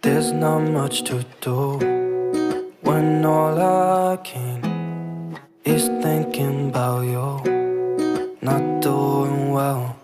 There's not much to do when all I can is thinking about you. Not doing well,